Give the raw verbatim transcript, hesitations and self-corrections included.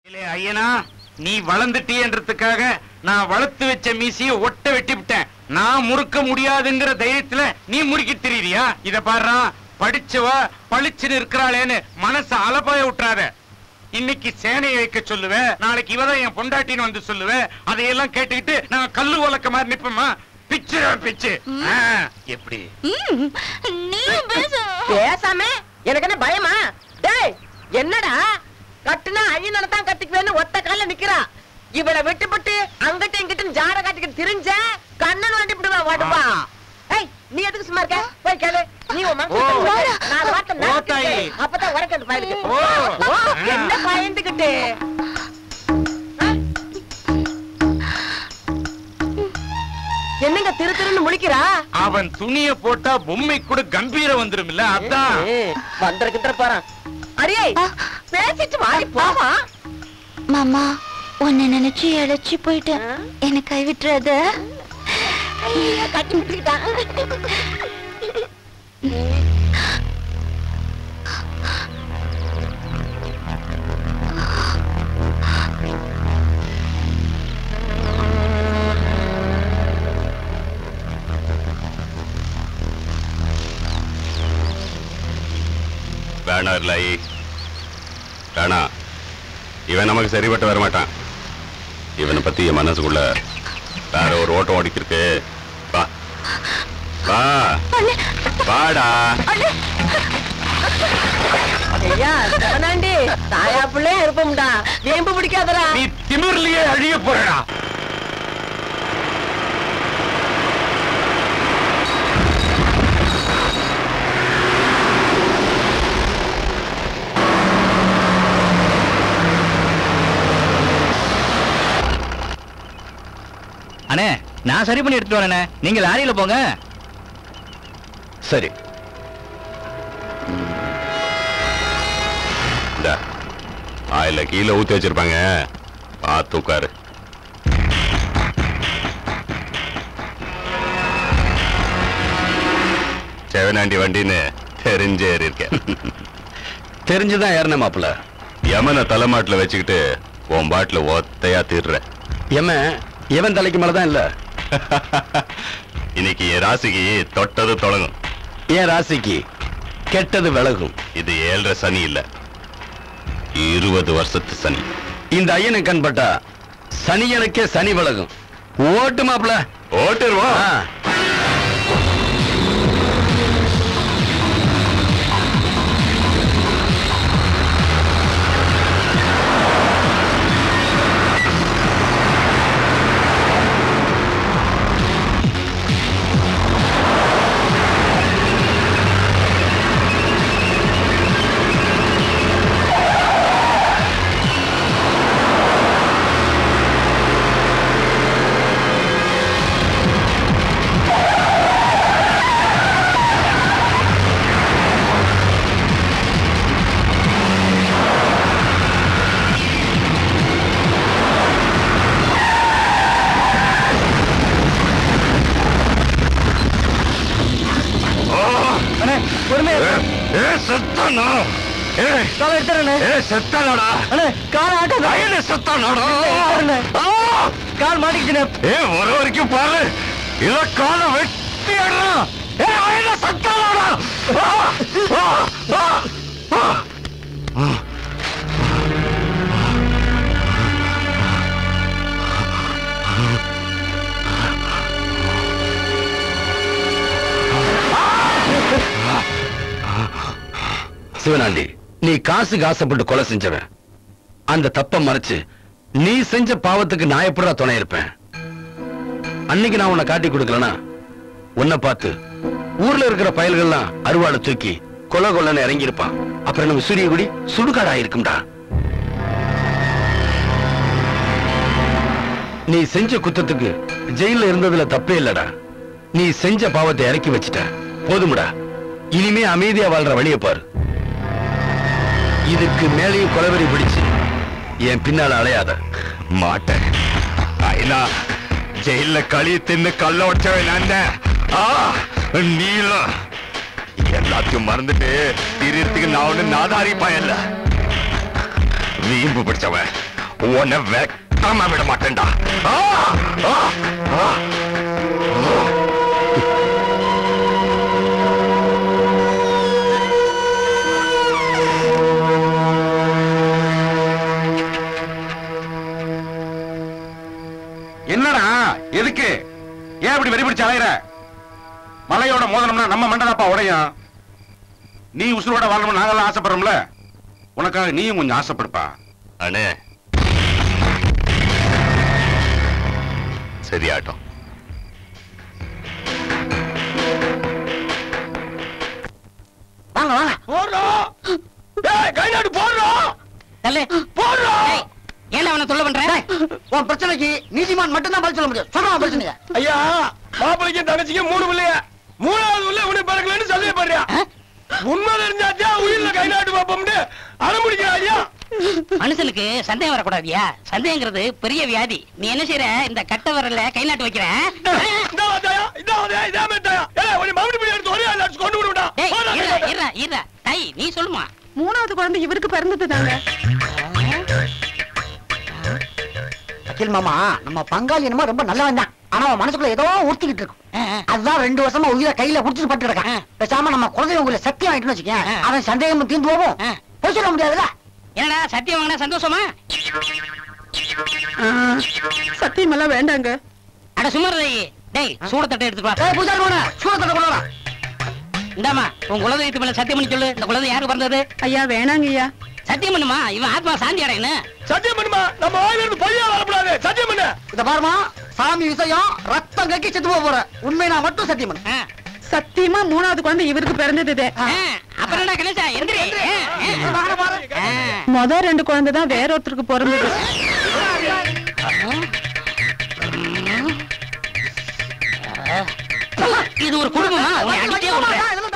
ஐயனா நீ வளர்ந்துட்டீன்றதுக்காக நான் வளர்த்து வச்ச மீசிய ஒட்ட வெட்டி விட்டேன். நான் முறுக்க முடியாதுங்கிற தைரியத்துல நீ முறுக்கி திரியா? இத பாரு, படிச்சவா பளிச்சுன்னு இருக்கிறாளேன்னு மனச அலப்பாய விட்டுறாத. இன்னைக்கு சேனையை வைக்க சொல்லுவேன், நாளைக்கு இவதான் என் பொண்டாட்டின்னு வந்து சொல்லுவேன். அதையெல்லாம் கேட்டுக்கிட்டு நான் கல்லு உலக்க மாதிரி நிப்பமா? பிச்சு பிச்சு எப்படி பேசாம எனக்கு என்ன பயமா? டேய் என்னடா கட்டுனா ஐயனால தான் கட்டிக்குவேன்னு ஒத்த கால நிக்கிறா. இவளை விட்டுப்பட்டு அங்கிட்ட இங்கிட்ட ஜாட காட்டிக்கிட்டு திரிஞ்ச கண்ணன் வாண்டிவிடுவா வாடுவா. ஏய் நீ எதுக்கு சும்மா இருக்க? போய் கேளு. நீ நான் அப்பதான் உரக்கண்டு பயலுக்கு என்ன பயந்துகிட்டு என்னங்க திரு திருன்னு முழிக்கிறா? அவன் துணிய போட்டா பொம்மை கூட கம்பீரம் வந்துரும் இல்ல? அதான் வந்திருக்கின்ற பாரு. அடியே பேசிட்டு வாடி போவா. மாமா உன்னை நினைச்சு இழைச்சி போயிட்டு என்ன கைவிட்டுறத. கட்டி விட்டுக்கிட்டான். வேணா இல்லை வேணா, இவன் நமக்கு சரிபட்டு வர மாட்டான். இவனை பத்தி என் மனசுக்குள்ள வேற ஒரு ஓட்டம் ஓடிக்கிருக்கு. வா வா வாடா. ஐயா சவனாண்டி தாயா பிள்ளை இருப்போம்டா. வேம்பு பிடிக்காதடா. நீ திமிர்லயே அழிய போறடா. அண்ணே நான் சரி பண்ணி எடுத்துட்டு வரேனே, நீங்க லாரியில போங்க. சரி இந்த ஆயில கீழே ஊத்தி வச்சிருப்பாங்க, பார்த்து உட்காரு. செவனாண்டி வண்டின்னு தெரிஞ்சே இருக்கேன். தெரிஞ்சுதான் ஏறின மாப்பிள்ள. யமனை தலைமாட்டில் வச்சுக்கிட்டு உன் பாட்டில ஒத்தையா தீர்ற. யம எவன் தலைக்கு மேலதான் இல்ல. இன்னைக்கு என் ராசிக்கு தொட்டது தொடங்கும், என் ராசிக்கு கெட்டது விலகும். இது ஏழரை சனி இல்ல, இருபது வருஷத்து சனி. இந்த ஐயனை கண்பட்டா சனியனுக்கே சனி விலகும். ஓட்டு மாப்பிள, ஓட்டுருவோம். கால் மாட்டிக்கிச்சு ஒரு வரைக்கும் பாரு. இத கால வெட்டி சிவனாண்டி, நீ காசு காசப்பட்டு கொலை செஞ்சவன். அந்த தப்ப மறைச்சு நீ செஞ்ச பாவத்துக்கு நான் எப்படா துணை இருப்பேன்? அன்னைக்கு நான் உன்னை காட்டி கொடுக்கலனா உன்னை பார்த்து ஊர்ல இருக்கிற பயல்கள்லாம் அருவாளை தூக்கி கொலை கொள்ளன்னு இறங்கி இருப்பான். அப்புறம் நம்ம சூரியகுடி சுடுகாடா இருக்கும்டா. நீ செஞ்ச குத்தத்துக்கு ஜெயில இருந்ததுல தப்பே இல்லடா. நீ செஞ்ச பாவத்தை இறக்கி வச்சுட்ட, போதும்டா. இனிமே அமைதியா வாழ்ற வழியை பாரு. இதுக்கு மேலேயும் கொலவெறி பிடிச்சு என் பின்னால அலையாத. மாட்டேன். ஜெயில களி தின்னு கல்ல உடச்சவன் நீல எல்லாத்தையும் மறந்துட்டு திரியறதுக்கு நான் ஒண்ணு நாதாரி பயல்ல. வீம்பு பிடிச்சவன் உன்னை வெக்காம விட மாட்டேன்டா. என்னடா எதுக்கு ஏன் இப்படி வெறி பிடிச்சு அலையிற? மலையோட மோதனம்னா நம்ம மண்டலாப்பா உடையும். நீ உசுரோட வாழணும் நாங்கெல்லாம் ஆசைப்படுறோம்ல, உனக்காக நீயும் கொஞ்சம் ஆசைப்படுப்பா. அண்ணே சரியாட்டம். வாங்க வாங்க போடுறோம். டேய் கை நாடு போடுறோம். தள்ளு போடுறோம். ஏன் அவனை சொல்ல பண்ற? உன் பிரச்சனைக்கு நீதிமான் மட்டும் தான் பதில் சொல்ல முடியும். சொல்லுவான் பிரச்சனைய. ஐயா மாப்பிளைக்கும் தங்கச்சிக்கும் மூணு பிள்ளைய, மூணாவது உள்ள உனக்கு பிறக்கலன்னு சந்தேகப்படுறியா? உண்மை தெரிஞ்சாச்சா உயிரில கை நாட்டு பாப்போம்னு அனுமதிக்கிறா ஐயா. மனுஷனுக்கு சந்தேகம் வரக்கூடாதியா? சந்தேகங்கிறது பெரிய வியாதி. நீ என்ன செய்யற? இந்த கட்ட விரல்ல கை நாட்டு வைக்கிற. நீ சொல்லுமா? மூணாவது குழந்தை இவருக்கு பிறந்தது தாங்க. அகில் மாமா, நம்ம பங்காளி என்னமோ ரொம்ப நல்லவன் தான். ஆனா அவன் மனசுக்குள்ள ஏதோ ஊத்திக்கிட்டு இருக்கும். அதுதான் ரெண்டு வருஷமா உயிரை கையில குடிச்சிட்டு பட்டு இருக்கான். பேசாம நம்ம குழந்தை உங்களை சத்தியம் வாங்கிட்டு வச்சுக்கேன், அவன் சந்தேகம் தீர்ந்து போவோம். போய் சொல்ல முடியாதுல்ல. என்னடா சத்தியம் வாங்கினா சந்தோஷமா? சத்தியம் எல்லாம் வேண்டாங்க. அட சுமரதை, டேய் சூடத்தட்டை எடுத்துட்டு வா. டேய் பூஜாரி போன சூடத்தட்டை கொண்டு வா. இந்தாமா உன் குலதெய்வத்து மேல சத்தியம் பண்ணி சொல்லு. இந்த குழந்தை யாருக்கு பிறந்தது? ஐயா வேணாங்க ஐயா. சத்தியம் பண்ணுமா, இவன் ஆத்மா சாந்தி அடையணும். சத்தியம் பண்ணுமா, நம்ம வாயில இருந்து பொய்யா வரக்கூடாது. சத்தியம் பண்ணு. இத பாருமா, சாமி விஷயம் ரத்தம் கக்கி செத்து போக போற. உண்மை நான் மட்டும் சத்தியம் பண்ணு. சத்தியமா மூணாவது குழந்தை இவருக்கு பிறந்தது. அப்புறம் என்ன கணேசா எந்திரி. மொத ரெண்டு குழந்தை தான் வேற ஒருத்தருக்கு பிறந்தது. இது ஒரு குடும்பமா? உன்னை அடிச்சே விடுறேன்.